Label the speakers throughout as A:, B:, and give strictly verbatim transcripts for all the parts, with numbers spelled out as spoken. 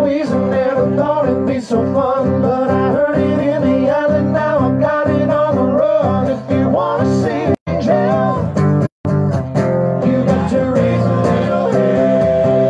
A: always never thought it'd be so fun, but I heard it in the alley, now I've got it on the run. If you wanna see hell, you got to raise a little hell.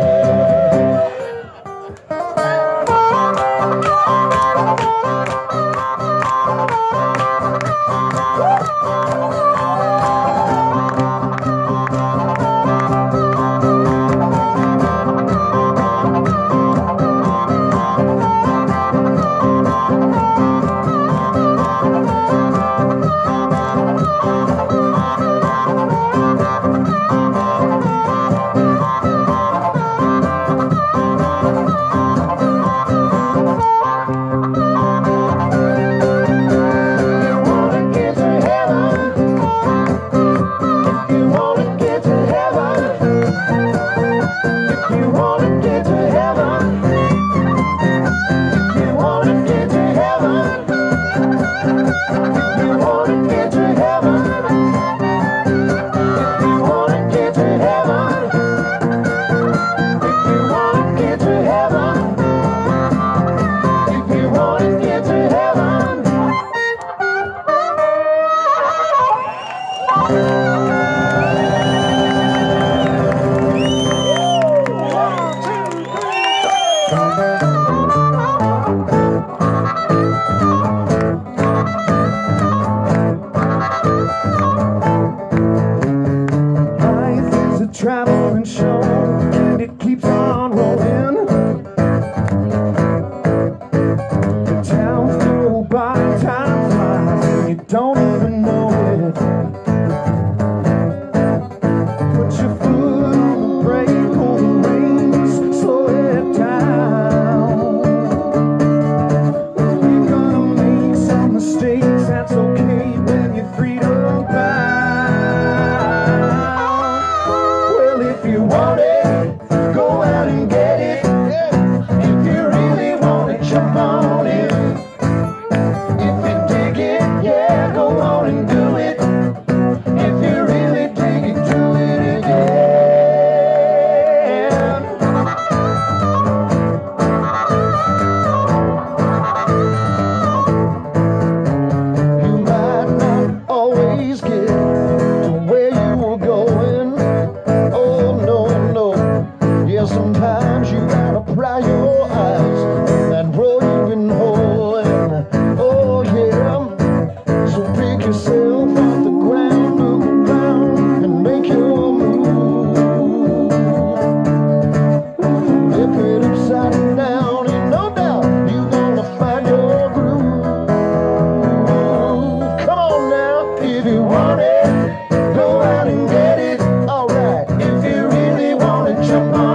A: Traveling show, and it keeps on rolling. The towns go by, time flies, and you don't even know it. Put your foot on the brake, hold the reins, slow it down. You're gonna make some mistakes, that's okay when you're freedom bound. If you want it, go out and get it. If you really want it, jump on it. If you dig it, yeah, go on and do it. If you really dig it, do it again. You might not always get to where you were going. Sometimes you gotta pry your eyes on that road you've been holding. Oh yeah, so pick yourself off the ground, look around and make your move. Flip it upside down, and no doubt you're gonna find your groove. Come on now, if you want it, go out and get it. Alright, if you really want it, jump on.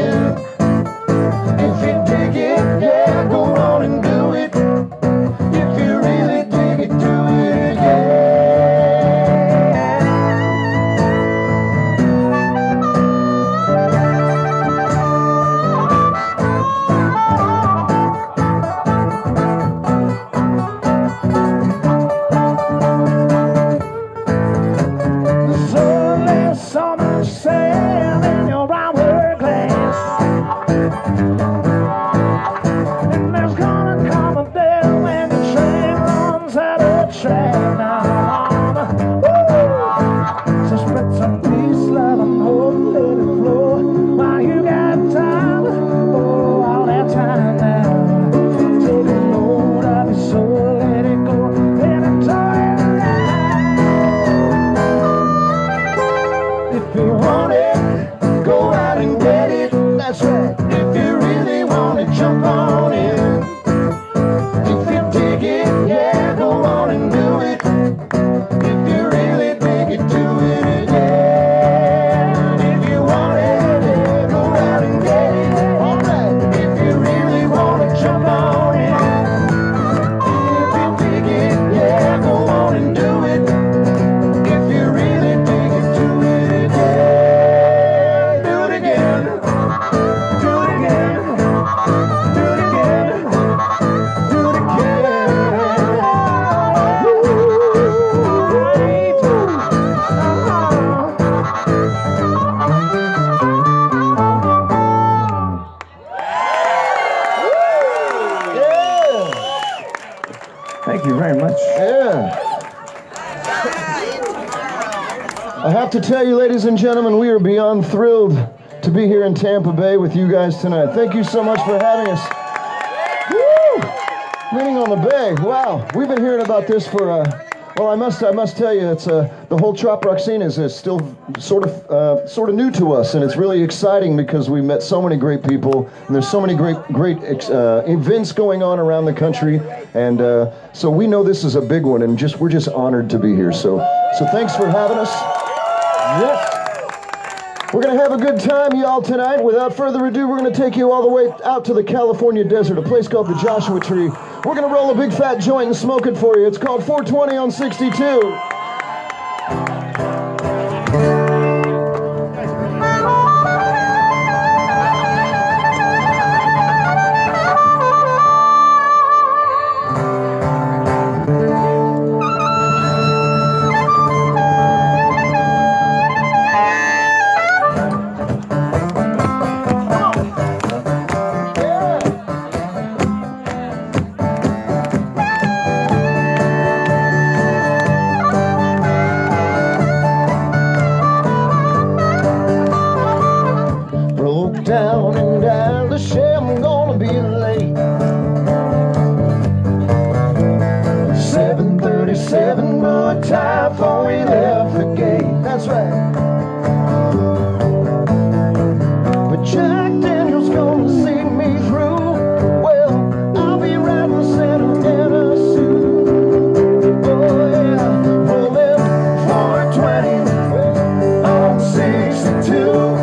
A: Sand in your hourglass, and there's gonna come a day when the train runs out of track now. So spread some peace, love, and hope, let it flow while you got time. Oh, all that time now. Take a load of your soul, let it go, and enjoy the ride. If you want it, go out and get it, that's right. If you really want it, jump on it. If you dig it, yeah, go on and do it. If you really dig it, do it again. If you want it, yeah, go out and get it. Alright, if you really want it, jump on it. If you dig it, yeah, go on and do it. If you really dig it, do it again. Do it again. Do it again. Do it again.
B: Thank you very much.
A: Yeah. I have to tell you, ladies and gentlemen, we are beyond thrilled to be here in Tampa Bay with you guys tonight. Thank you so much for having us. Woo! Leaning on the Bay. Wow. We've been hearing about this for, uh, well, I must I must tell you, it's uh, the whole trop rock scene is, is still sort of uh, sort of new to us, and it's really exciting because we met so many great people, and there's so many great great uh, events going on around the country, and uh, so we know this is a big one, and just we're just honored to be here. So so thanks for having us. Yes. We're going to have a good time, y'all, tonight. Without further ado, we're going to take you all the way out to the California desert, a place called the Joshua Tree. We're going to roll a big fat joint and smoke it for you. It's called four twenty on sixty-two. Down and down the shell, I'm gonna be late. seven thirty-seven, more time before we left the gate. That's right. But Jack Daniel's gonna see me through. Well, I'll be right in the center in a suit. Oh yeah, rolling four twenty on sixty-two.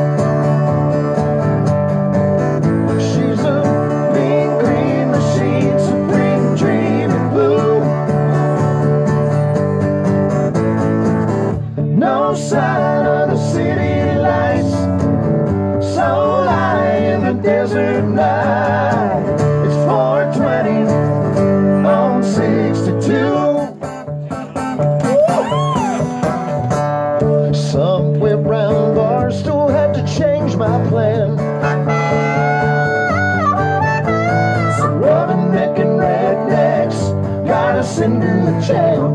A: No sign of the city lights, so high in the desert night. It's four twenty on sixty-two. Somewhere round Barstool had to change my plan. Some rubbernecking rednecks got us into the jam.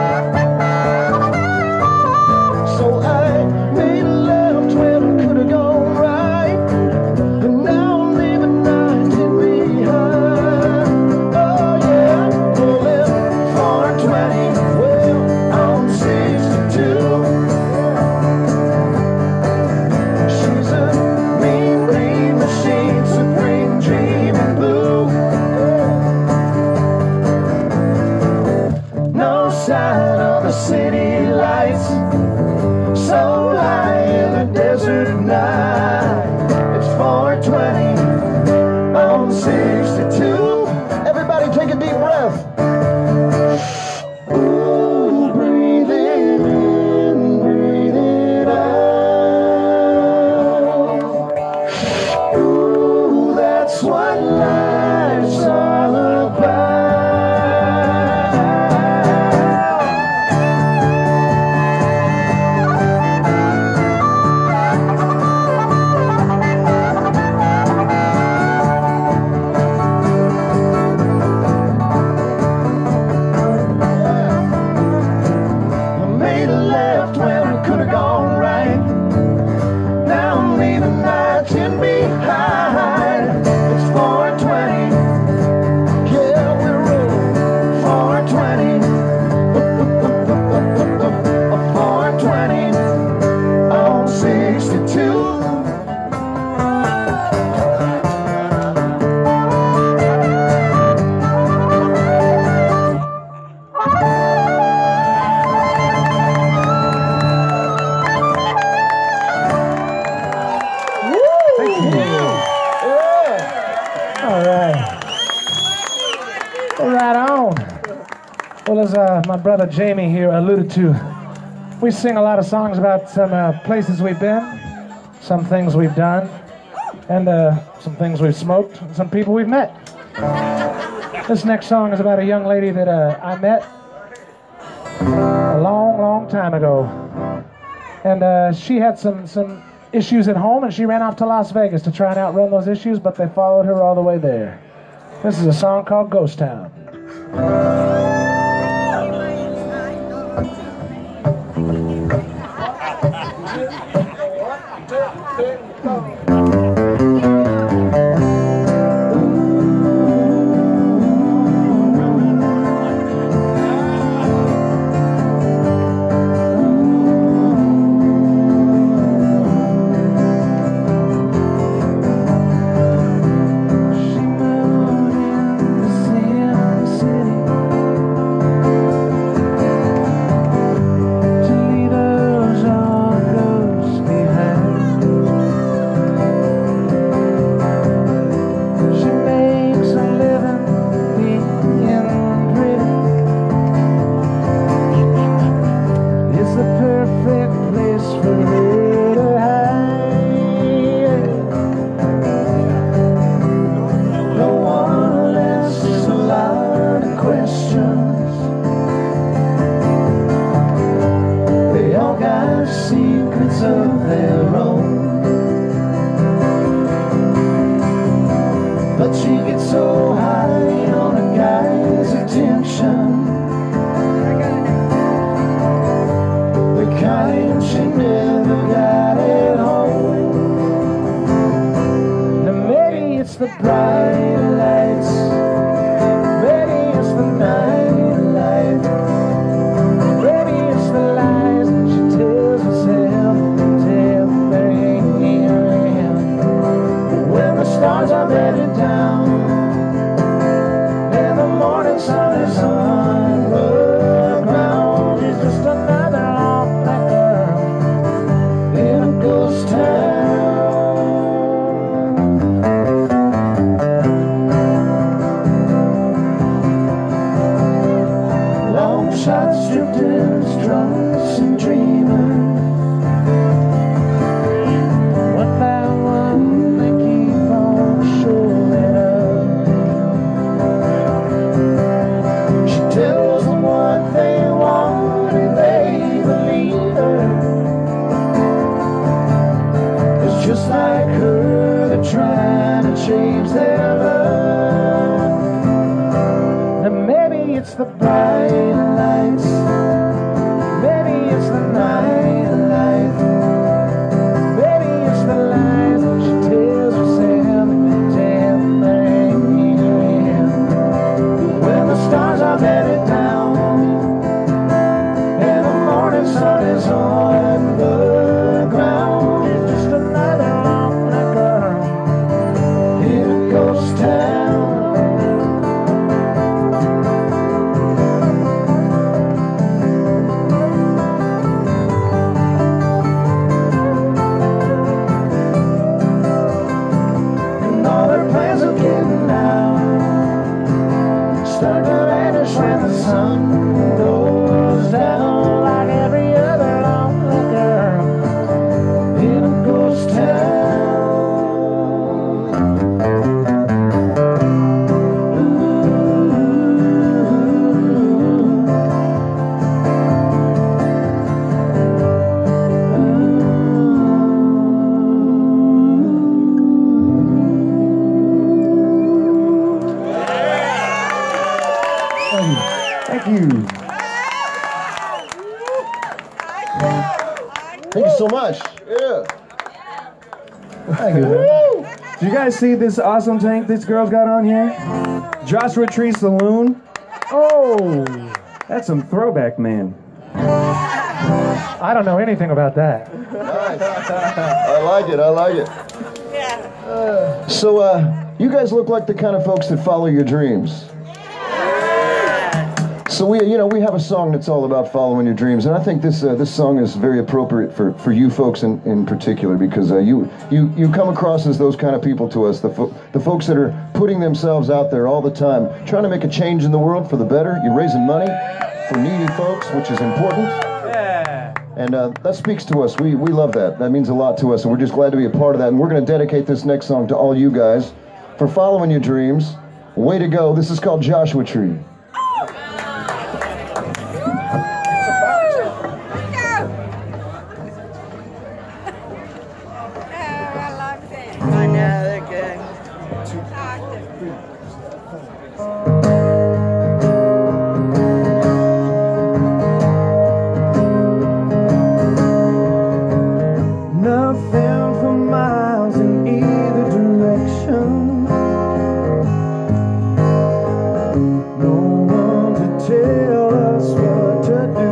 A: So I made a left when I could have gone right, and now I'm leaving nineteen behind. Oh yeah, rolling four twenty, well, on sixty-two. She's a mean green machine, supreme dreaming blue. No sign of the city lights, so high in the desert night. It's four twenty on sixty-two. Everybody take a deep breath. Ooh, breathe it in, breathe it out. Ooh, that's what life's all about.
B: As uh, my brother Jamie here alluded to, we sing a lot of songs about some uh, places we've been, some things we've done, and uh, some things we've smoked, and some people we've met. This next song is about a young lady that uh, I met a long, long time ago. And uh, she had some, some issues at home, and she ran off to Las Vegas to try and outrun those issues, but they followed her all the way there. This is a song called Ghost Town.
A: secrets of their own. But she gets so high on a guy's attention, the kind she never got at home. Now maybe it's the bright lights, maybe it's the night light, maybe it's the lies she tells herself to everything. When the stars are bedded down and the morning sun is on the ground, she's just another long-black girl in a ghost town. Long shots, drifters, drunks, and dreamers, one by one they keep on showing up. She tells them what they want and they believe her. It's just like her, they're trying to change their love. And maybe it's the bright lights, maybe it's the night light, maybe it's the lies she tells herself to everything. When the stars are bedded down and the morning sun is on the ground, it's just another long-black girl in a ghost town. And all their plans of getting out start to vanish when the sun goes down, like every other long-black girl in a ghost town.
C: Thank you.
A: Thank you so much. Yeah.
C: Thank you. Did you guys see this awesome tank this girl's got on here? Joshua Tree Saloon. Oh, that's some throwback, man.
B: I don't know anything about that.
A: Nice. I like it. I like it. Uh, so, uh, you guys look like the kind of folks that follow your dreams. So we, you know, we have a song that's all about following your dreams, and I think this uh, this song is very appropriate for, for you folks in, in particular, because uh, you you you come across as those kind of people to us, the fo the folks that are putting themselves out there all the time, trying to make a change in the world for the better. You're raising money for needy folks, which is important.
C: Yeah.
A: And uh, that speaks to us. We we love that. That means a lot to us, and we're just glad to be a part of that. And we're going to dedicate this next song to all you guys for following your dreams. Way to go! This is called Joshua Tree.
D: I know, they're good.
A: Nothing for miles in either direction. No one to tell us what to do.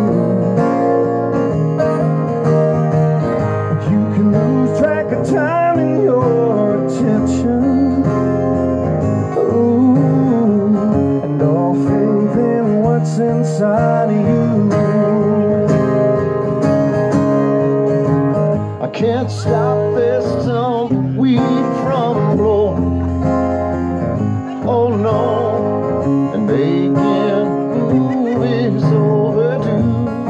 A: You can lose track of time in your attention. Ooh, and all faith in what's inside of you. I can't stop this tumbleweed from blowing. Oh no, and making movies overdue.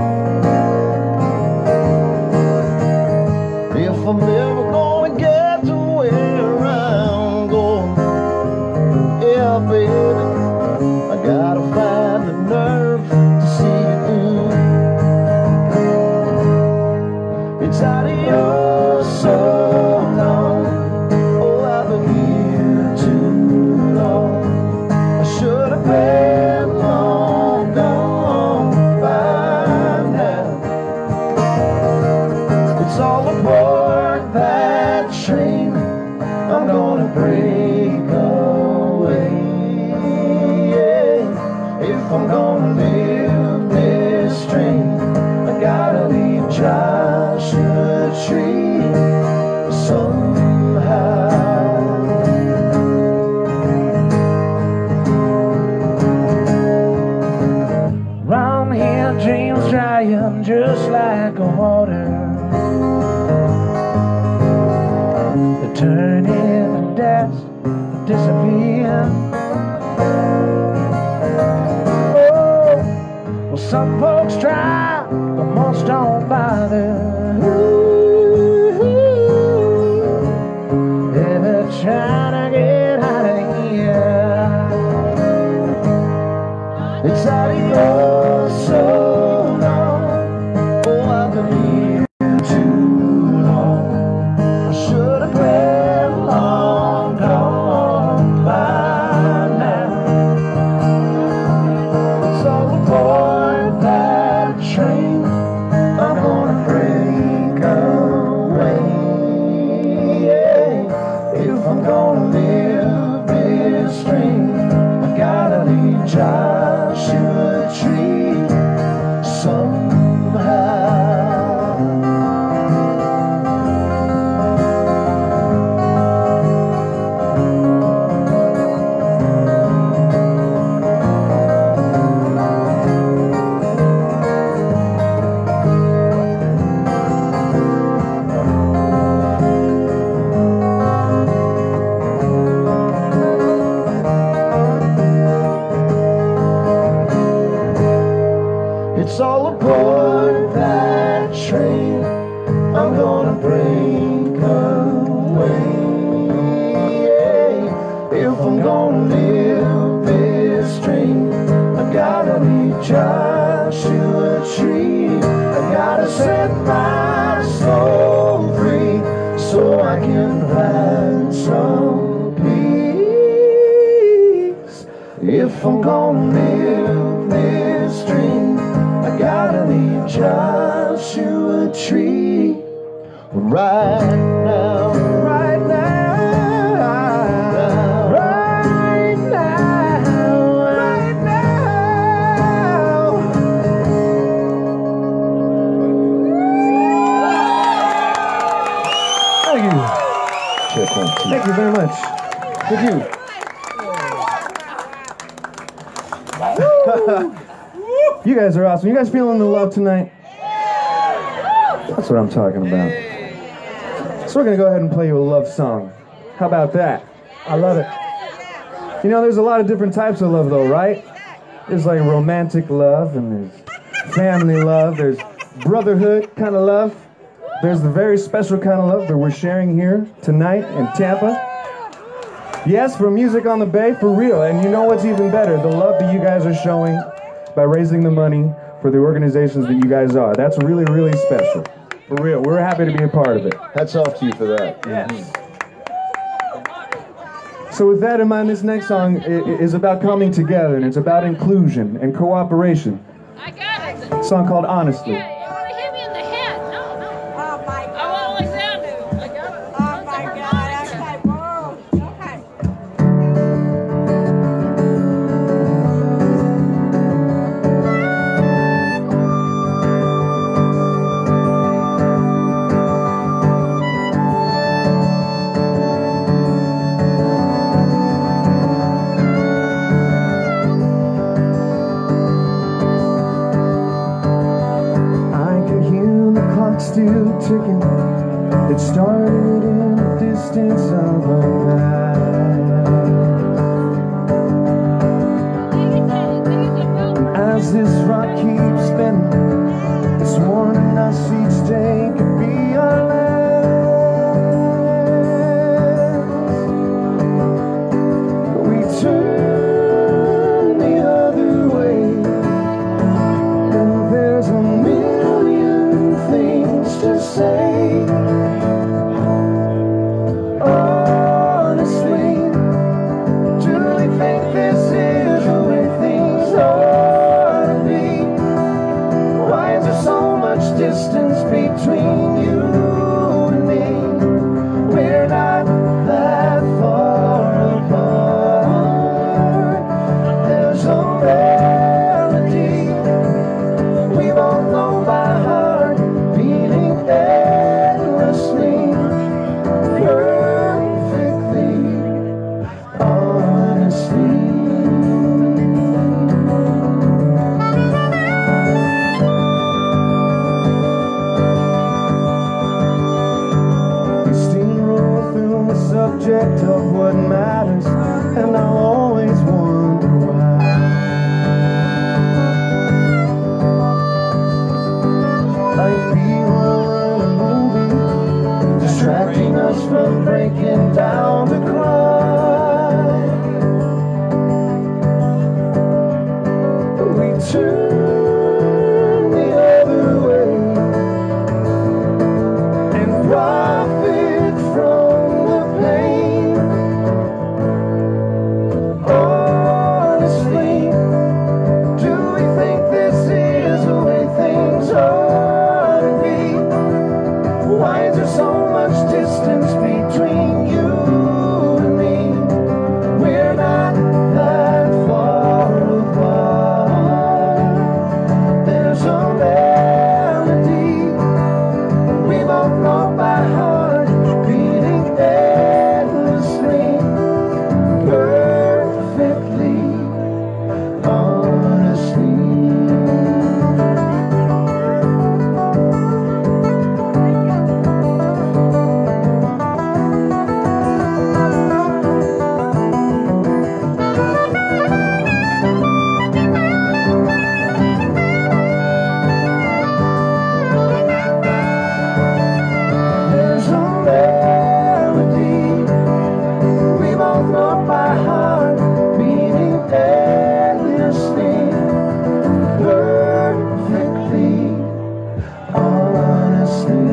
A: If I'm ever gonna get to where I'm going, yeah, baby, I gotta find the nerve to see it through.
B: Some folks try, but most don't bother. Ooh, if they're trying to get out of here, it's adios so long. Oh, I've been here too long. I should have been long gone by now. It's all aboard that train. I'm gonna break away. Yeah. If I'm gonna live this dream, I gotta leave Joshua Tree somehow. It's all aboard that train. I'm gonna break away. If I'm gonna live this dream, I gotta leave Joshua Tree. I gotta set my soul free so I can find some peace. If I'm gonna live this dream, I gotta leave Joshua Tree right now, right now, right now, right now.
C: Thank you.
A: Check one, two.
C: Thank you very much. Thank you. You guys are awesome. You guys feeling the love tonight? That's what I'm talking about. So we're gonna go ahead and play you a love song. How about that?
B: I love it.
C: You know, there's a lot of different types of love though, right? There's like romantic love, and there's family love, there's brotherhood kind of love. There's the very special kind of love that we're sharing here tonight in Tampa. Yes, for Music on the Bay, for real. And you know what's even better? The love that you guys are showing by raising the money for the organizations that you guys are. That's really, really special. For real. We're happy to be a part of it.
A: Hats off to you for that.
C: Yes. So with that in mind, this next song i- i- is about coming together, and it's about inclusion and cooperation.
E: I got it.
C: A song called Honestly.
E: Yeah, you want to hit me in the head? No, no.
D: Oh my
E: I
D: God.
E: want like that. I got it.
D: Oh my God. Okay, whoa. Okay.
A: turn the other way and profit from the pain. Honestly, do we think this is the way things ought to be? Why is there so much distance between you and me? We're not that far apart. There's a melody we both know by heart, beating endlessly, perfectly, honestly. There's a melody we both know by heart, beating endlessly, perfectly, honestly.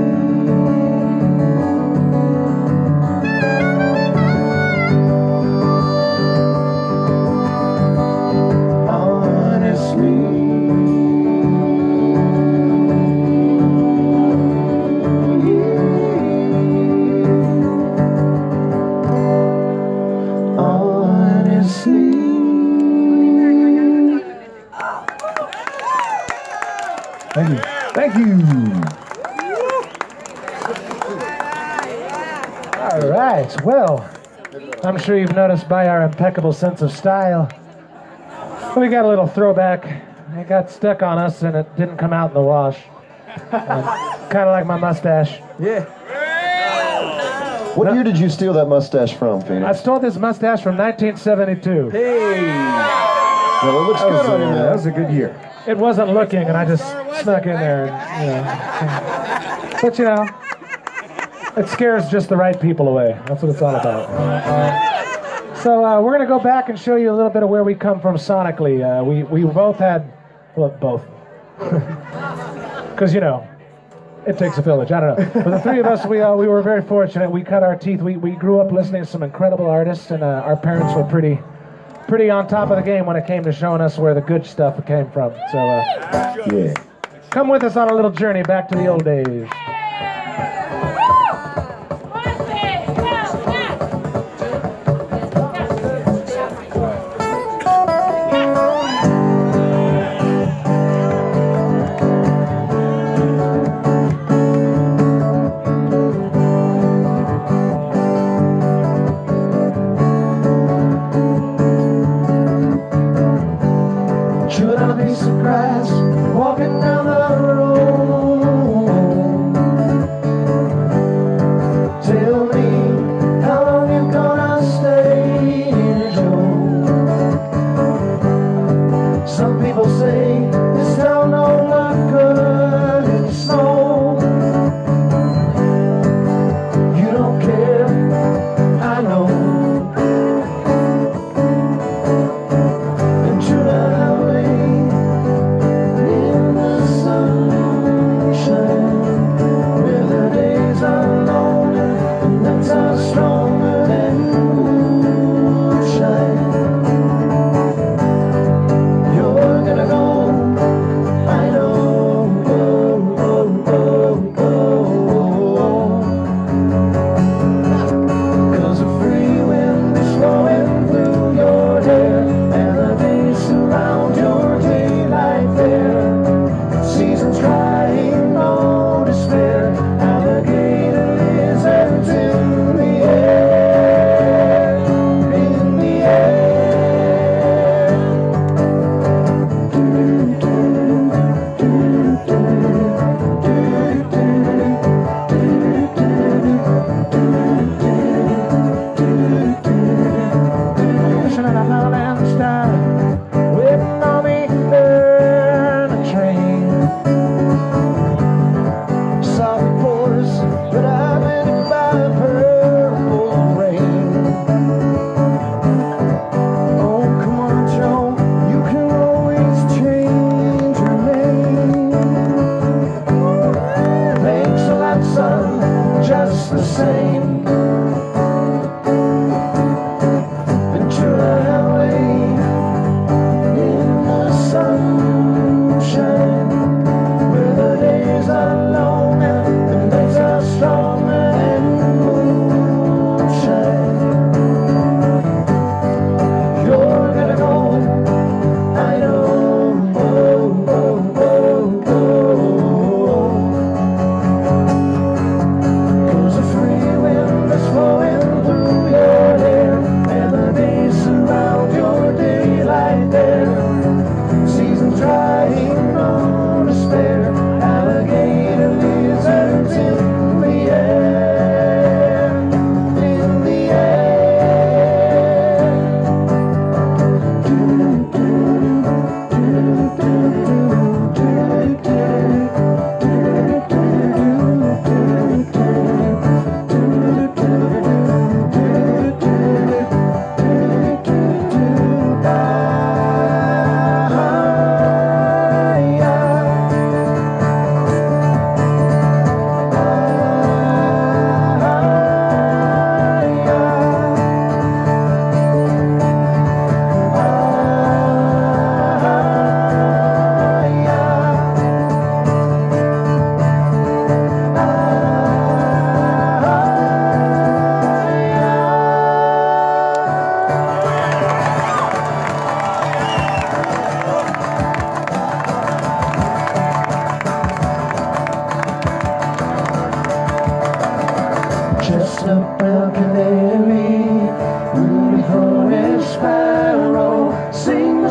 A: Honestly.
C: Thank you. Thank you.
B: All right. Well, I'm sure you've noticed by our impeccable sense of style, we got a little throwback. It got stuck on us and it didn't come out in the wash. Kind of like my mustache.
C: Yeah.
A: What year did you steal that mustache from,
B: I
A: Phoenix?
B: stole this mustache from nineteen seventy-two.
C: Hey.
A: Well, it looks
C: That was,
A: good
C: a,
A: on you,
C: that
A: man.
C: was a good year.
B: It wasn't looking, and I just snuck in there. And, you know. But you know, it scares just the right people away. That's what it's all about. So uh, we're gonna go back and show you a little bit of where we come from sonically. Uh, we we both had, well, both, because you know, it takes a village. I don't know. But the three of us, we uh, we were very fortunate. We cut our teeth. We we grew up listening to some incredible artists, and uh, our parents were pretty. pretty on top of the game when it came to showing us where the good stuff came from. So uh,
A: Yeah.
B: come with us on a little journey back to the old days.
A: Chewing on a piece of grass, walking down the road. Tell me how long you gonna stay, Joe. Some people say this town don't look good in the snow. You don't care, I know. Into the highway in the sunshine, where the days are longer and nights are stronger than moonshine. You're gonna go, I know. Oh, oh, oh, oh. 'Cause the free wind is blowing through your hair, and the days surround your daylight there. Seasons crying, no despair. Alligator lizards in the air, in the air. Do, do, do, do, do, do, do,
B: Pushing in a Highland style, waiting on me in a train.
A: soft pours, but I've been by purple rain. Oh, come on, Joe, you can always change.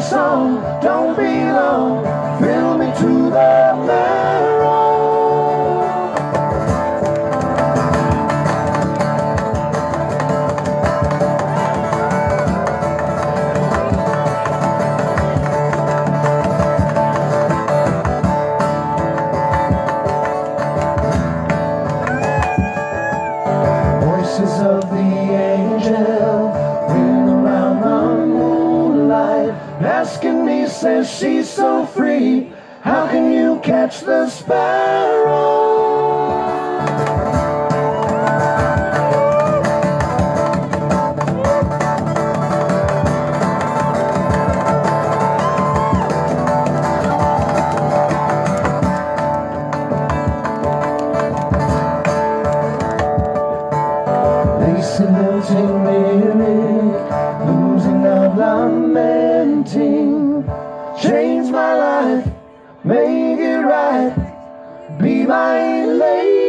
A: song don't be long, fill me to the marrow. Voices of the angel ring around the moonlight, asking me, says she's so free, how can you catch the sparrow? Lilting lyric, losing of lamenting, change my life, make it right, be my lady.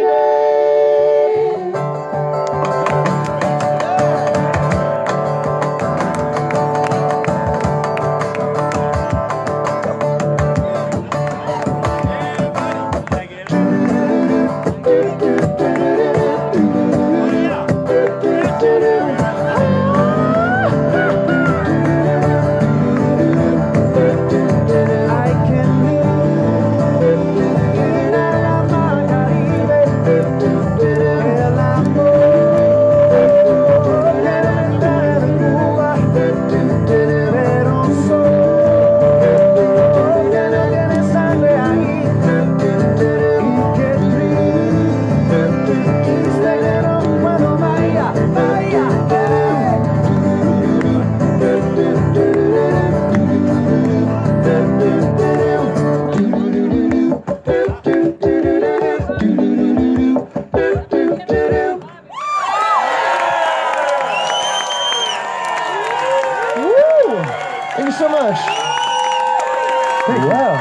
A: Thank you so much. Thank you.
B: Yeah.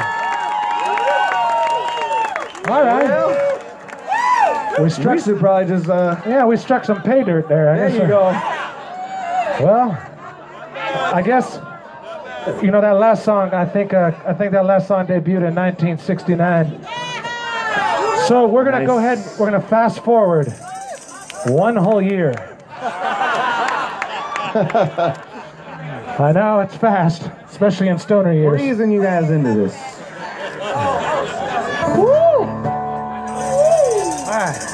B: All right. We struck.
C: We should probably just, uh,
B: Yeah, we struck some pay dirt there. I
C: there
B: guess,
C: you
B: uh,
C: go.
B: Well, I guess you know that last song. I think uh, I think that last song debuted in nineteen sixty-nine. So we're gonna
C: Nice.
B: go ahead. We're gonna fast forward one whole year. I know it's fast, especially in stoner
C: We're
B: years.
C: easing you guys into this.
B: Woo! All right.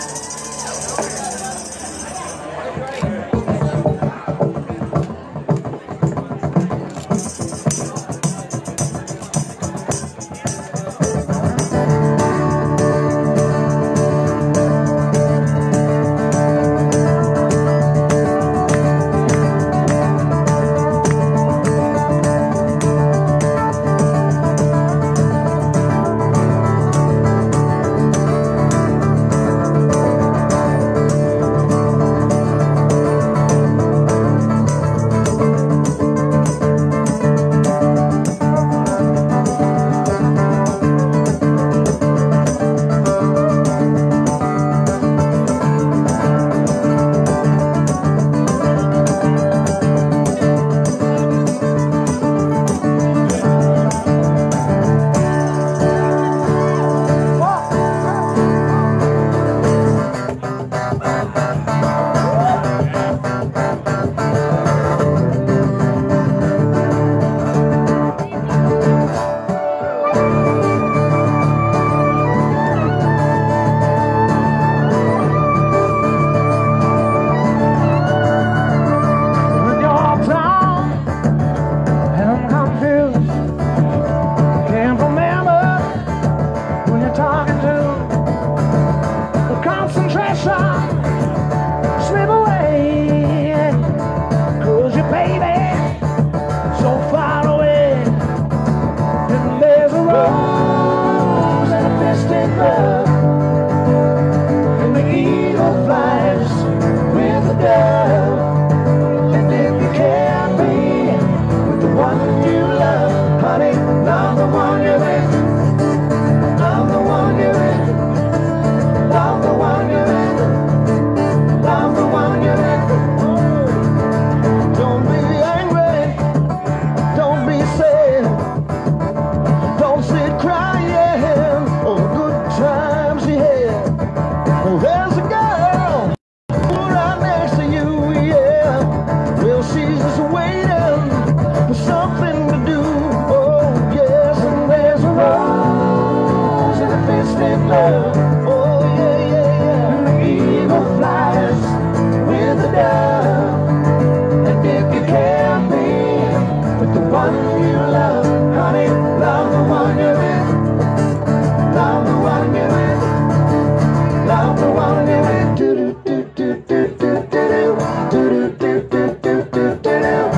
A: one you love, honey, love the one you're with. Love the one you're with. Love the one you're with. Do do do do do do do do do do do do do do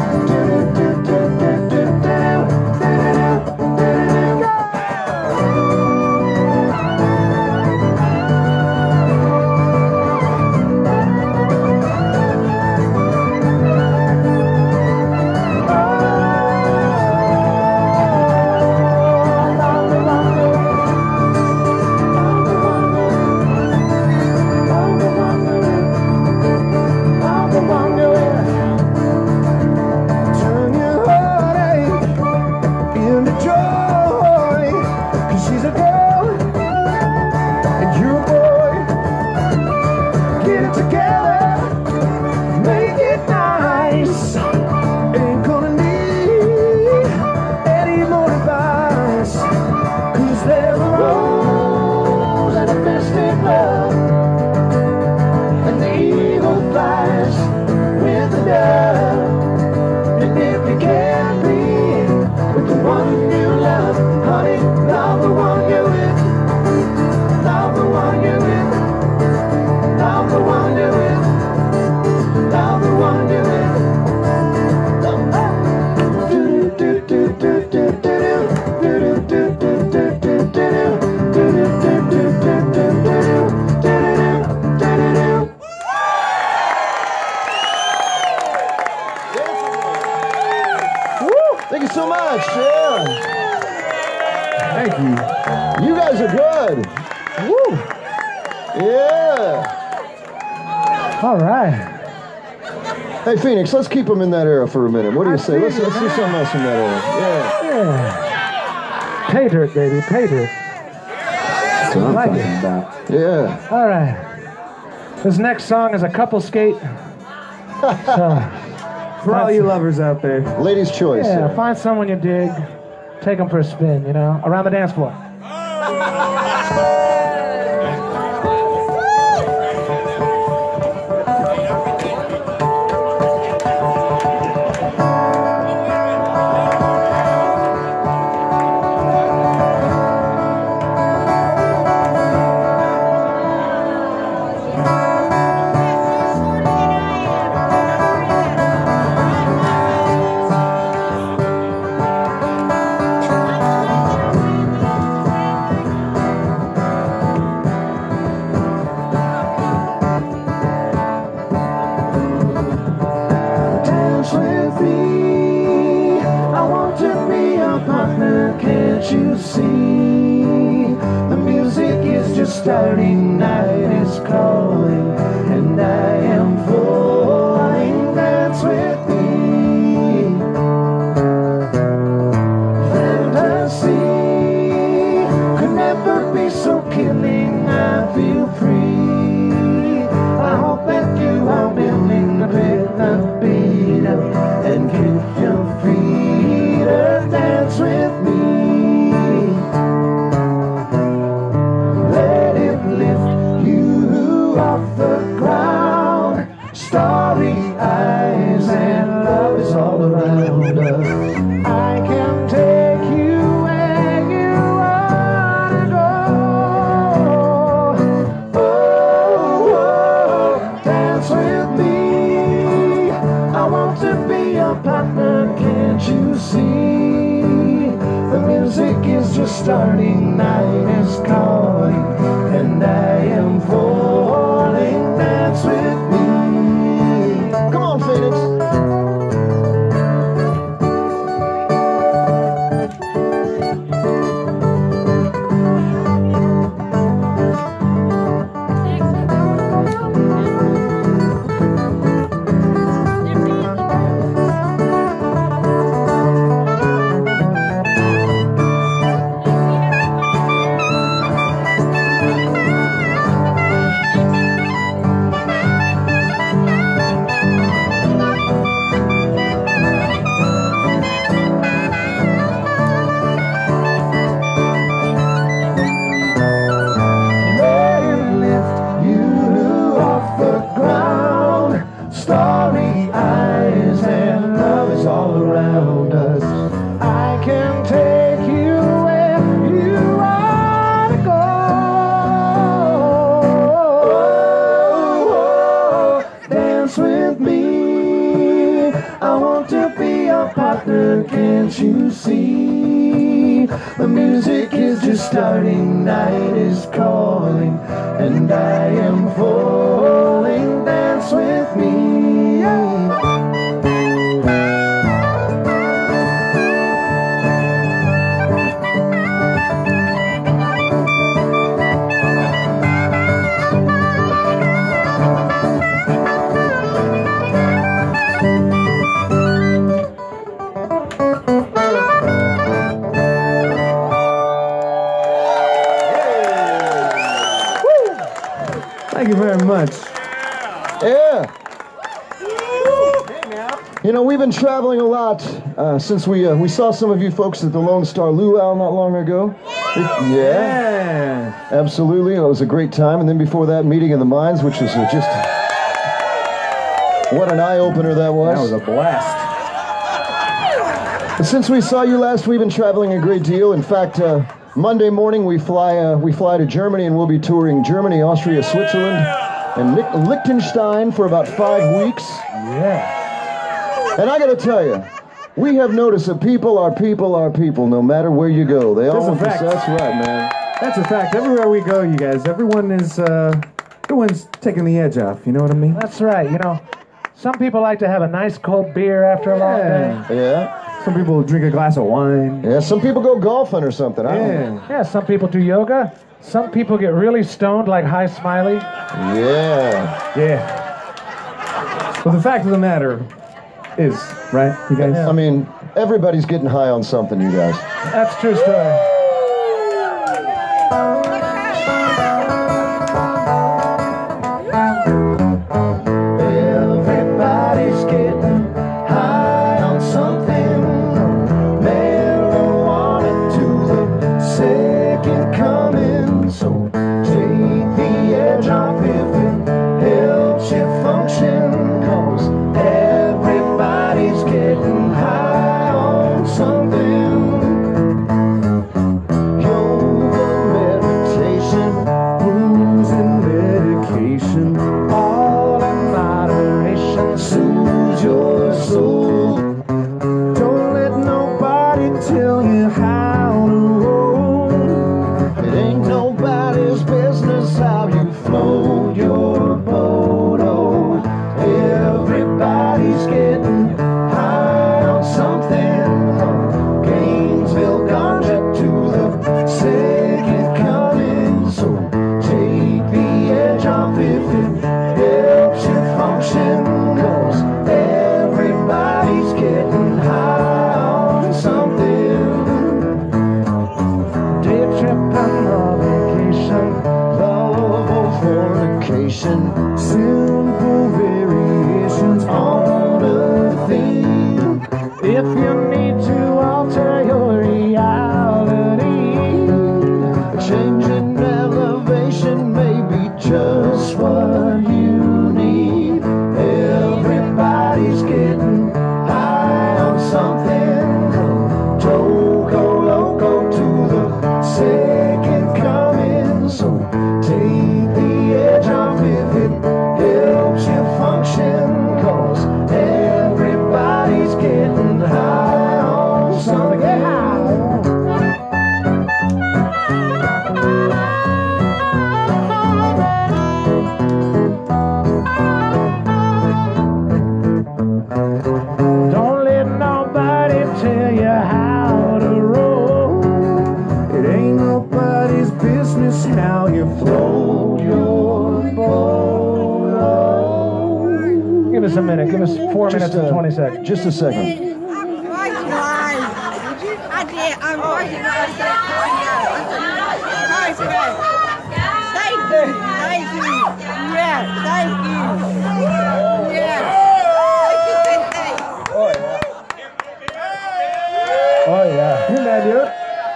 A: so much, yeah.
C: Thank you.
A: You guys are good. Woo. Yeah.
B: All right.
A: Hey, Phoenix, let's keep them in that era for a minute. What do you say? Let's, let's do something else from that era. Yeah.
B: Yeah. Pay dirt, baby. Pay dirt.
C: That's what I'm
B: Like
C: talking
B: it.
C: about.
A: Yeah.
B: All right. This next song is a couple skate. So,
C: For all you lovers out there.
A: Ladies' choice.
B: yeah, find someone you dig. Take them for a spin, you know, around the dance floor.
A: You see, the music is just starting, night is calling, and I am falling. Dance with me. Fantasy could never be so killing. I feel free. I hope that you are willing to pick the beat up and get your feet up. Dance with me. Off the ground, starry eyes, and love is all around us. I can take you where you wanna go. Oh, oh, dance with me. I want to be your partner, can't you see? The music is just starting, night is calling, and I am falling. Dance with me. Come on, Phoenix. can't you see? The music is just starting, night is calling, and I am falling. Dance with me.
C: Thank you very much.
A: Yeah. You know, we've been traveling a lot uh, since we uh, we saw some of you folks at the Lone Star Luau not long ago. Yeah.
C: Yeah.
A: Absolutely. It was a great time. And then before that, Meeting of the Minds, which was uh, just... What an eye-opener that was.
C: That was a blast.
A: But since we saw you last, we've been traveling a great deal. In fact, uh, Monday morning we fly uh, we fly to Germany, and we'll be touring Germany, Austria, Switzerland, and Liech- Liechtenstein for about five weeks.
B: Yeah.
A: And I gotta tell you, we have noticed that people are people are people, no matter where you go. They all
C: That's a fact.
A: That's right, man.
C: That's a fact. Everywhere we go, you guys, everyone is, uh, everyone's taking the edge off. You know what I mean?
B: That's right. You know, some people like to have a nice cold beer after a long
C: Yeah.
B: day.
A: Yeah.
C: Some people drink a glass of wine.
A: Yeah. Some people go golfing or something. I don't know.
C: Yeah.
B: Yeah, some people do yoga. Some people get really stoned like High Smiley.
A: Yeah.
C: Yeah. Well, the fact of the matter is, right, you guys?
A: I mean, everybody's getting high on something, you guys.
B: That's a true story.
A: Everybody's getting high on something. Marijuana to the second coming. So take the edge off if it helps you function. 'Cause everybody's getting high on something. Yoga, meditation, booze and medication, all in moderation, soothes your soul. Don't let nobody tell you how to roll. It ain't nobody's business how you float your boat. Oh, everybody's getting high on something. Gainesville ganja to the second coming. So take the edge off if it helps you function. 'Cause everybody's getting high on something. Day trip and a vacation, love or fornication, simple variations on a theme. If you need to alter your reality, a change in elevation may be just what you need. Everybody's getting high on something. Togo loco to the second coming. So take the edge off if it helps you function. 'Cause everybody's getting high on something. Don't let nobody tell you how to roll. It ain't nobody's business how you float your boat. Oh.
B: Give us a minute. Give us four
A: Just,
B: minutes and
A: uh,
B: twenty seconds.
A: Just a second.
D: I did. I'm working on that. Thank you. Thank you. Yeah, thank you. Yeah. Thank you, thank you.
B: Oh, yeah.
C: Isn't that dude?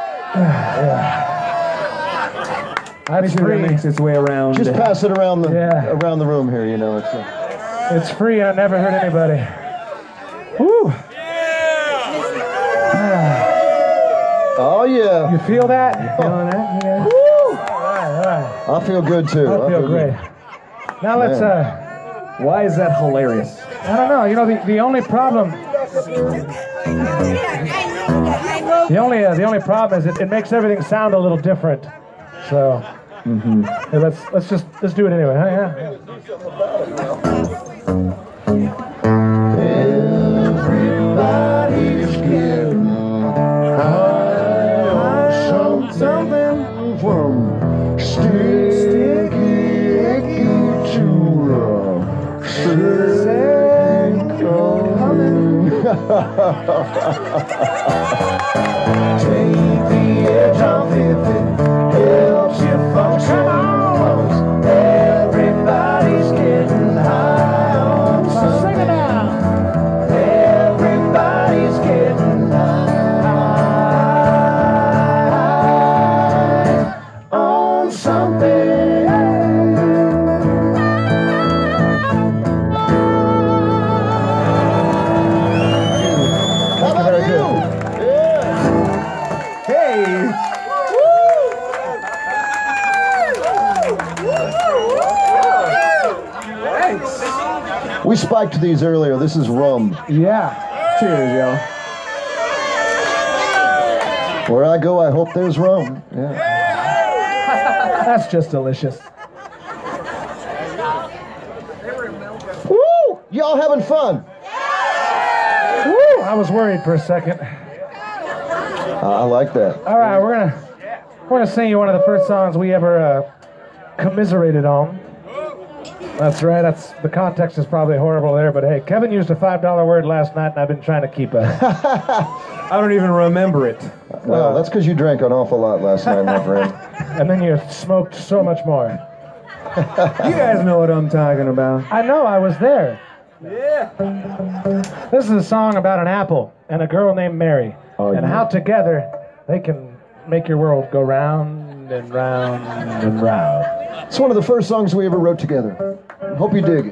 B: That's
C: Make sure
B: free.
C: that makes its way around.
A: Just pass it around the
B: Yeah.
A: around the room here. You know, it's. Uh,
B: It's free. I never hurt anybody. Woo.
A: oh yeah.
B: You feel that? You feeling that? You guys? All right, all right.
A: I feel good too.
B: I feel great.
A: good.
B: Now let's,
A: Man.
B: uh,
C: Why is that hilarious?
B: I don't know. You know, the, the only problem, The only uh, the only problem is it, it makes everything sound a little different. So
C: Mm-hmm.
B: yeah, let's let's just let's do it anyway. Huh? Yeah.
A: Everybody's getting high on some- something from sticky icky to uh, take the edge off if it helps you function. Everybody's getting high on something.
B: Sing it now.
A: Everybody's getting high on something. How about you? Yeah.
C: Hey!
A: We spiked these earlier. This is rum.
B: Yeah.
C: Cheers, y'all.
A: Where I go, I hope there's rum. Yeah.
B: That's just delicious.
A: Woo! Y'all having fun?
B: Woo! I was worried for a second.
A: I I like that.
B: All right, we're gonna we're gonna sing you one of the first songs we ever uh, commiserated on. That's right. That's the context is probably horrible there, but hey, Kevin used a five dollar word last night, and I've been trying to keep a.
C: I don't even remember it.
A: Well, that's because you drank an awful lot last night, my friend.
B: And then you smoked so much more.
C: You guys know what I'm talking about.
B: I know. I was there.
C: Yeah.
B: This is a song about an apple and a girl named Mary,
C: Oh,
B: and
C: yeah.
B: how together they can make your world go round and round and round.
A: It's one of the first songs we ever wrote together. Hope you dig it.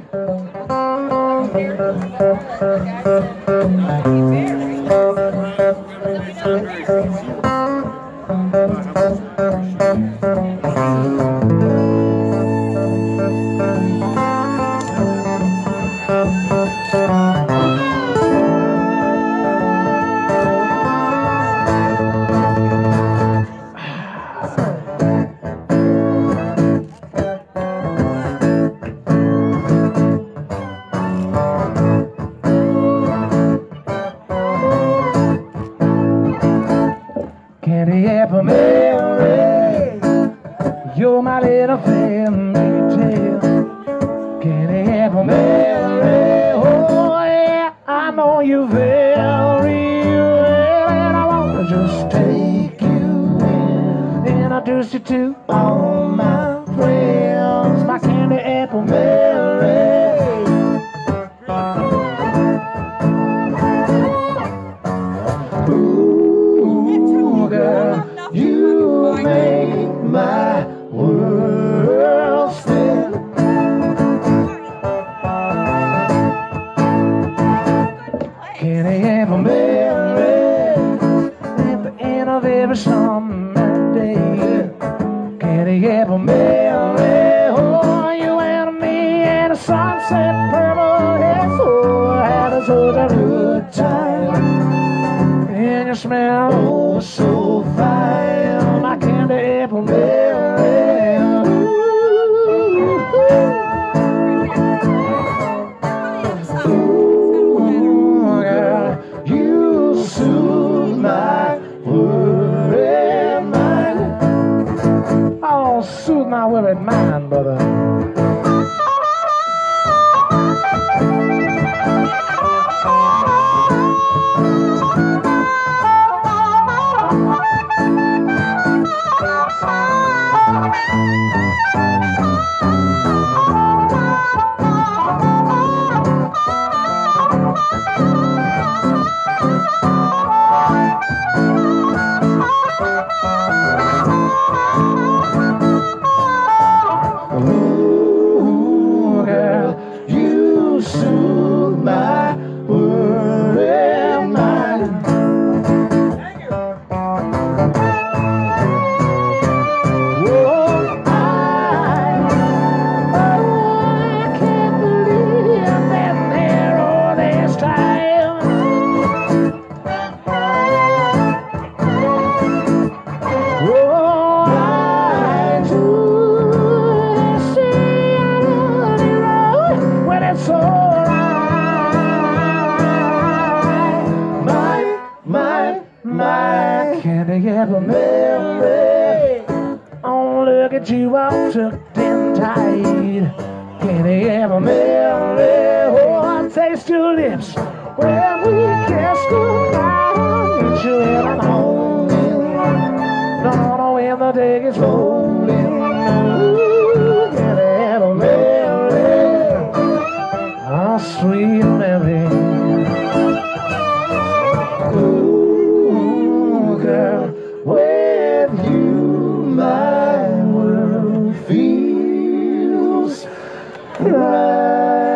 B: Candy apple Mary, you're my little fairy tale. Candy apple Mary, oh yeah, I know you very well, and I wanna just take you in, introduce you to all my friends, my candy apple Mary. Ooh, girl, you make my world spin. Candy apple Mary, at the end of every summer day. Candy apple Mary, oh, you and me and a sunset purple hair. So I had a such a good time. And you smell oh so fine, my candy apple Mary. Ooh, girl, you soothe my worried mind. Oh, soothe my worried mind, brother. my candy apple Mary. Oh, look at you all tucked in tight. Candy apple Mary. Oh, I taste your lips when we kiss goodbye. I'll meet you in the morning. No, no, when the day is rolling. Ooh, candy apple Mary. Oh, sweet Mary. Ooh, girl, with you my world feels right.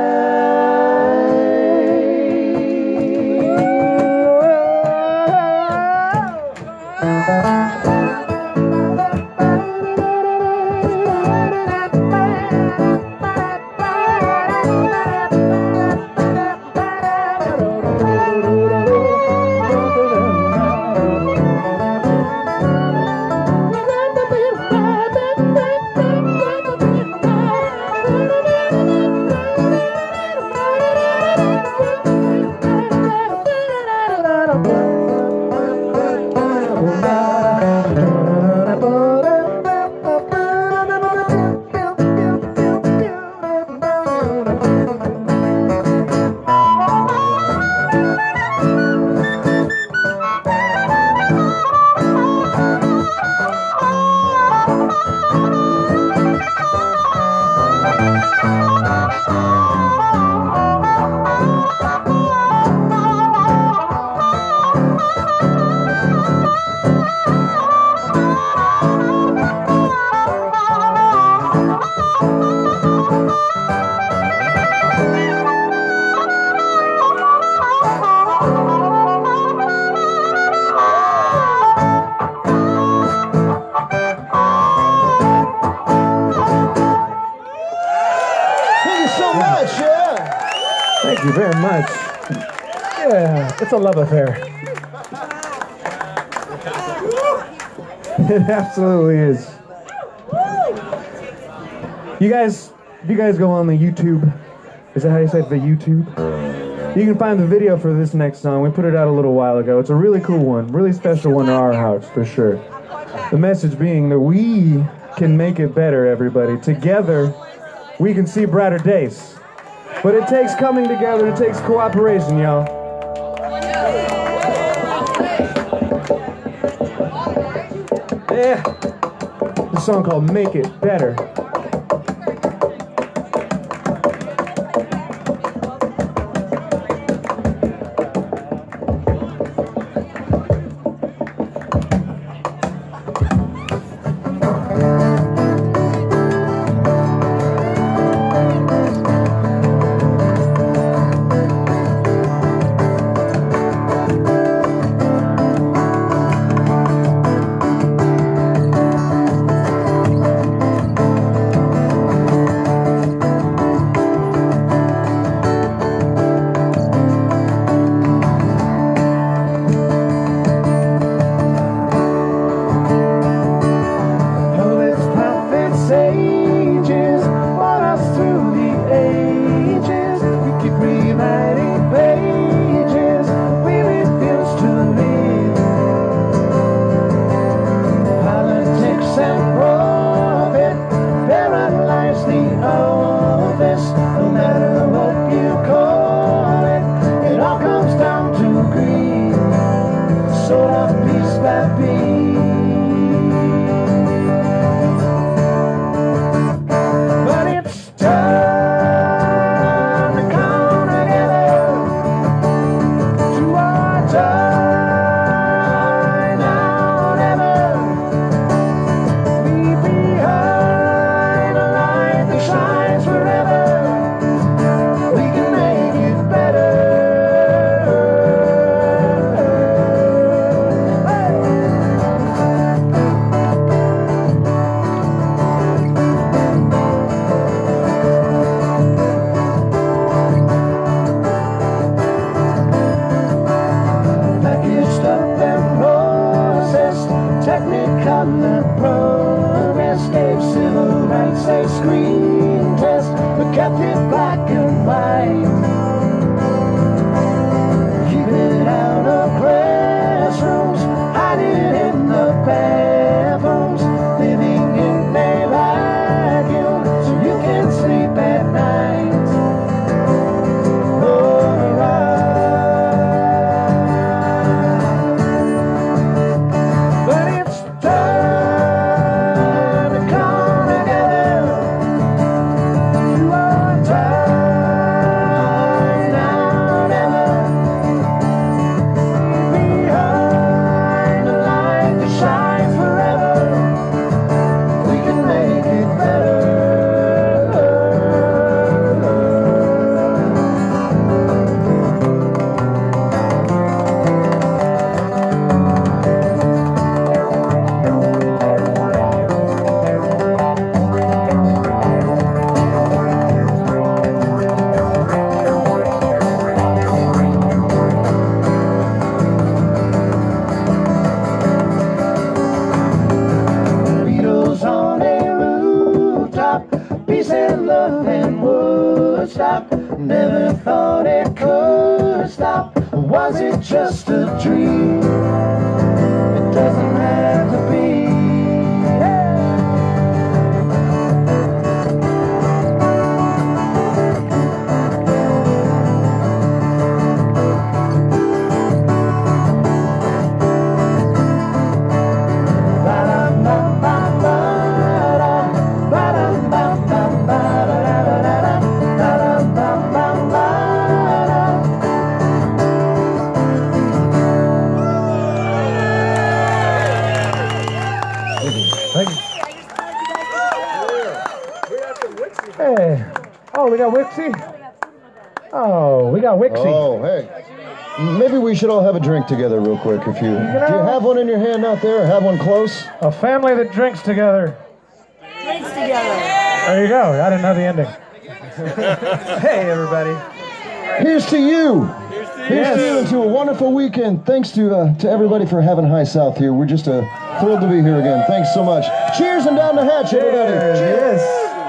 C: Thank you very much.
B: Yeah, it's a love affair.
C: It absolutely is. You guys, you guys go on the YouTube. Is that how you say it, the YouTube? You can find the video for this next song. We put it out a little while ago. It's a really cool one, really special one to our house, for sure. The message being that we can make it better, everybody. Together, we can see brighter days. But it takes coming together, it takes cooperation, y'all. Yeah. This song called Make It Better.
A: Keep it out of classrooms. Never thought it could stop. Was it just a dream? It doesn't have to be.
B: Hey. Oh, we got Wixie? Oh, we got Wixie.
A: Oh, hey. Maybe we should all have a drink together real quick if you...
B: You know,
A: do you have one in your hand out there? Or have one close?
B: A family that drinks together.
D: Drinks together.
B: There you go. I didn't know the ending.
C: Hey, everybody.
A: Here's to you. Here's
C: Yes.
A: to you and to a wonderful weekend. Thanks to uh, to everybody for having High South here. We're just uh, thrilled to be here again. Thanks so much. Cheers and down the hatch, everybody.
C: Yes.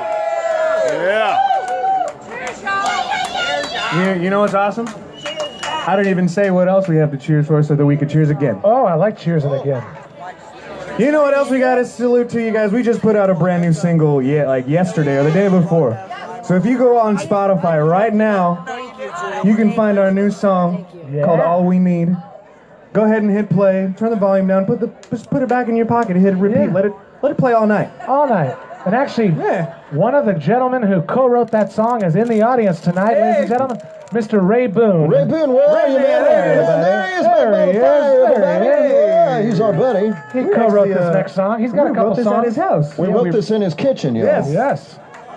E: Yeah.
C: You, you know what's awesome? I don't even say what else we have to cheers for so that we could cheers again.
B: Oh, I like cheersing again.
C: You know what else we got to salute to you guys? We just put out a brand new single, yeah, like yesterday or the day before. So if you go on Spotify right now, you can find our new song
B: Yeah.
C: called All We Need. Go ahead and hit play. Turn the volume down. Put the just put it back in your pocket. Hit repeat.
B: Yeah.
C: Let it let it play all night.
B: All night. And actually,
C: Yeah.
B: one of the gentlemen who co-wrote that song is in the audience tonight, ladies and gentlemen. Mister Ray Boone.
A: Ray Boone, where are you, man?
C: there,
A: There,
C: everybody.
A: there he is,
B: There
A: back
B: he
A: on fire,
B: is, there he
A: everybody.
B: is.
A: Yeah, he's our buddy.
B: He
C: We
B: co-wrote
C: actually,
B: this
C: uh,
B: next song. He's got
C: we
B: a couple
C: wrote this
B: songs.
C: at his house.
A: We
B: Yeah,
A: wrote
B: we-
A: this in his kitchen, yo.
C: Yes.
B: Yes.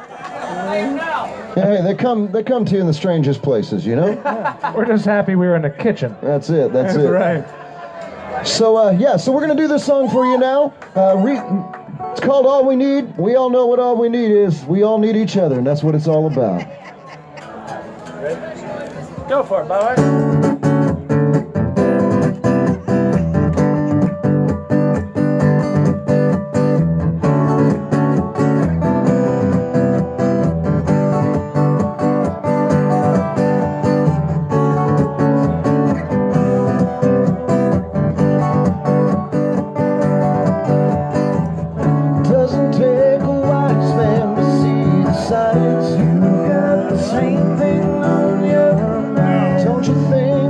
A: Hey, they come they come to you in the strangest places, you know?
B: We're just happy we were in the kitchen.
A: That's it, that's
C: That's
A: it.
C: right.
A: So, uh, yeah, so we're going to do this song for you now. Uh, re- it's called All We Need. We all know what all we need is. We all need each other, and that's what it's all about.
B: Go for it, boy.
A: Doesn't take a wise man to see the signs. You got the same thing on your mind. Don't you think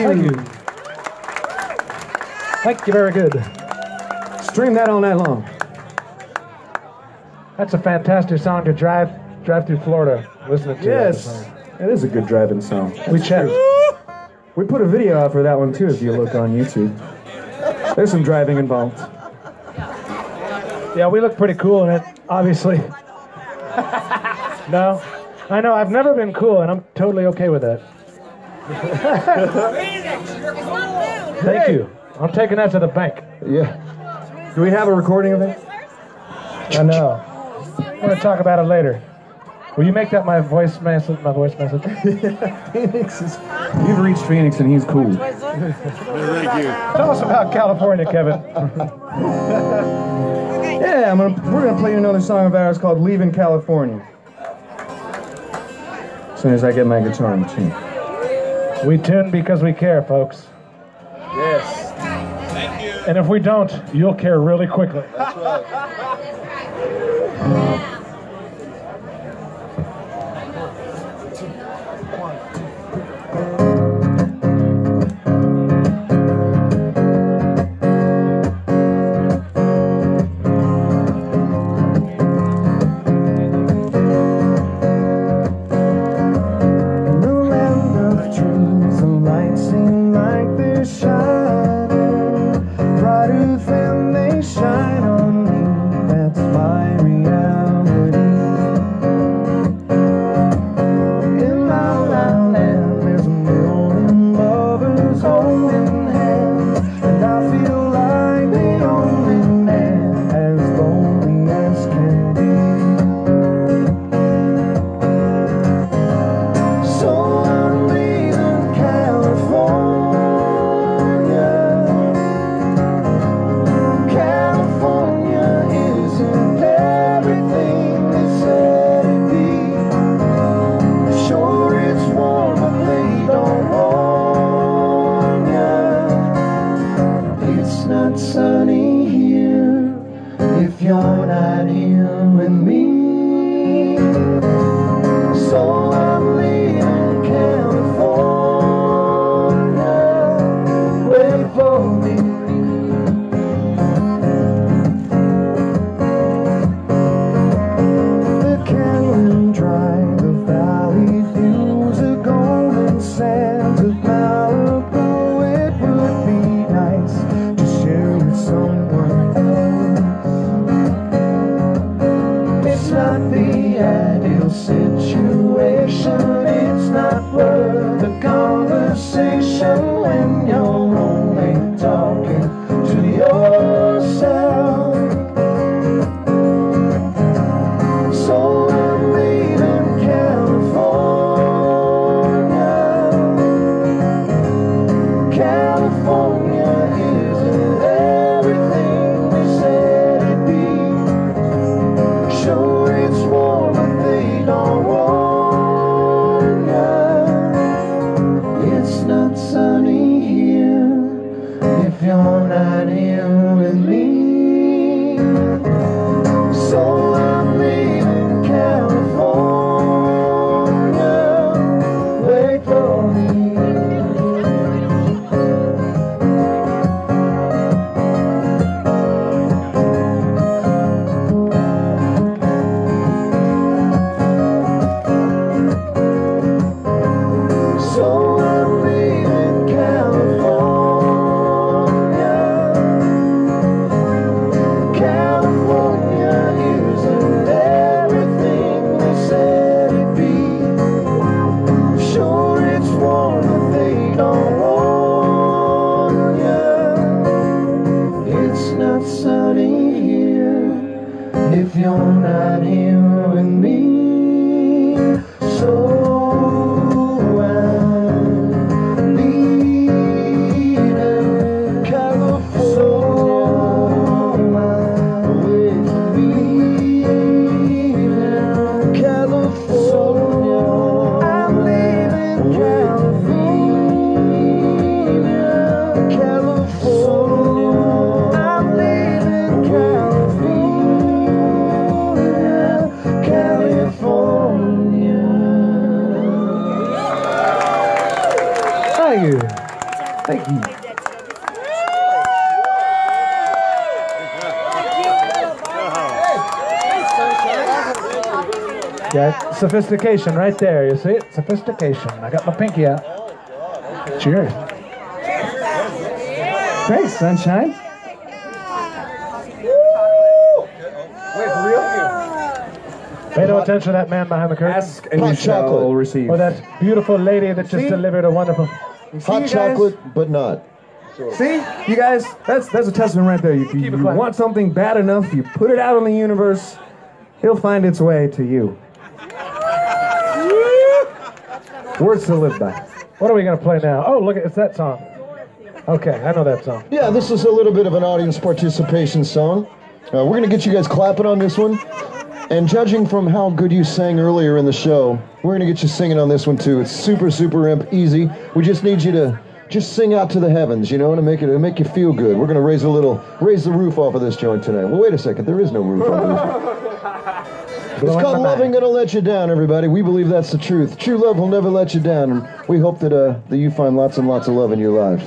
B: Thank you. Thank you, very good.
C: Stream that all night long.
B: That's a fantastic song to drive drive through Florida listening to.
C: Yes, it is a good driving song.
B: We chat.
C: We put a video out for that one too if you look on YouTube. There's some driving involved.
B: Yeah, we look pretty cool in it, obviously. No? I know, I've never been cool, and I'm totally okay with that. Thank you. I'm taking that to the bank.
C: Yeah. Do we have a recording of it?
B: I know. I'm going to talk about it later. Will you make that my voice message? My voice message?
C: Phoenix is... You've reached Phoenix and he's cool.
A: Thank you.
B: Tell us about California, Kevin.
C: Yeah, I'm gonna, we're going to play you another song of ours called Leaving California. As soon as I get my guitar in tune.
B: We tune because we care, folks.
C: Yes.
A: Thank you.
B: And if we don't, you'll care really quickly.
A: That's right.
B: Got sophistication right there. You see it? Sophistication. I got my pinky out. Cheers.
C: Thanks, sunshine. Wait, for real?
B: Pay no attention to that man behind the curtain.
C: Ask and you
A: Hot
C: shall
A: chocolate.
C: receive.
B: Or that beautiful lady that just
C: See?
B: delivered a wonderful...
C: See,
A: Hot
C: you guys?
A: chocolate, but not.
C: See, you guys, that's that's a testament right there. If you,
B: Keep it
C: you
B: quiet.
C: want something bad enough, you put it out in the universe, it'll find its way to you. Words to live by.
B: What are we going to play now? Oh, look, it's that song. Okay, I know that song.
A: Yeah, this is a little bit of an audience participation song. Uh, we're going to get you guys clapping on this one. And judging from how good you sang earlier in the show, we're going to get you singing on this one too. It's super, super imp, easy. We just need you to just sing out to the heavens, you know, to make it to make you feel good. We're going to raise a little, raise the roof off of this joint tonight. Well, wait a second. There is no roof off of this. It's called Loving Gonna Let You Down, everybody. We believe that's the truth. True love will never let you down. And we hope that, uh, that you find lots and lots of love in your lives.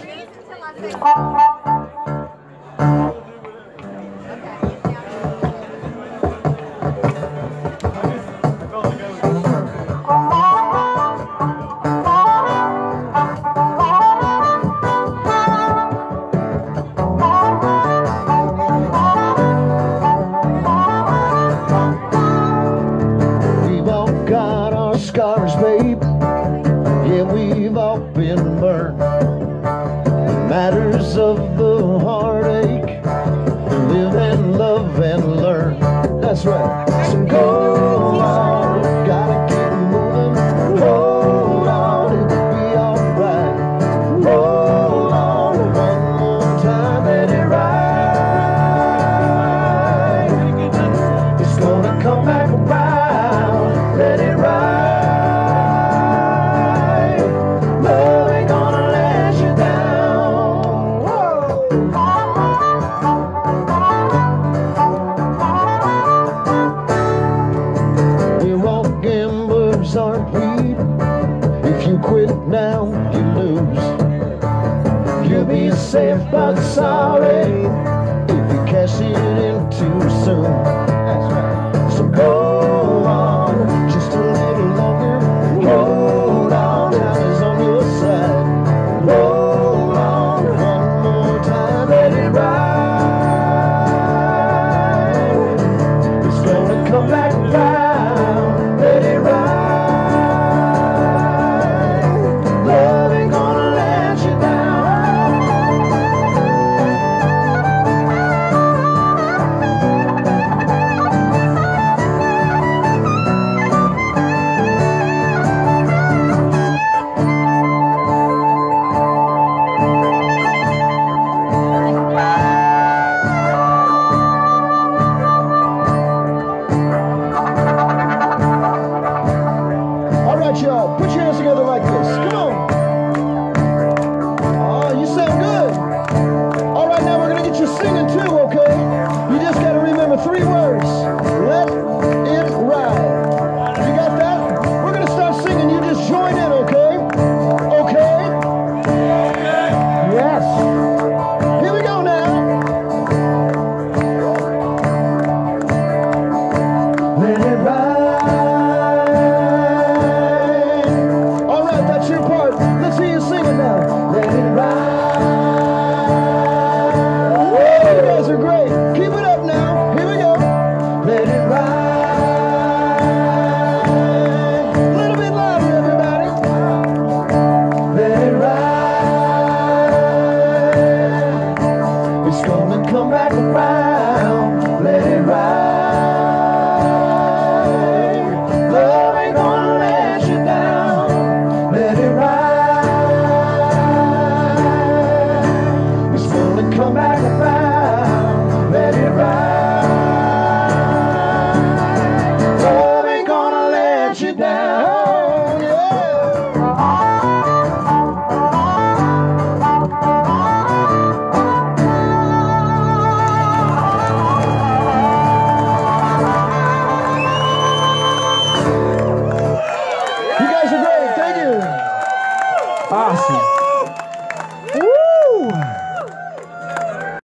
A: We've all got our scars, babe. Yeah, we've all been burned. Matters of the heartache. Live and love and learn. That's right. So go on, gotta keep moving. Hold on, it'll be alright. Hold on, one more time, let it ride. It's gonna come back around, let it ride. Love ain't gonna let you down. We're all gamblers, aren't we? If you quit now, you lose. You'll be safe but sorry if you cash it in too soon. That's right. So go on, just a little longer. Hold on, time is on your side. Hold on, one more time, let it ride. It's gonna come back around, let it ride. Love ain't gonna let you down. All right, y'all, put your hands together like this. Come on. Oh, you sound good. All right, now we're going to get you singing too, okay? You just got to remember three words. Let it ride. You got that? We're going to start singing. You just join in, okay? Okay? Yes. Here we go now. Let it ride. All right, that's your part. Let's hear you sing it now. Let it ride. Woo, you guys are great. Keep it up now. Here we go. Let it ride. A little bit louder, everybody. Let it ride. It's gonna come back around.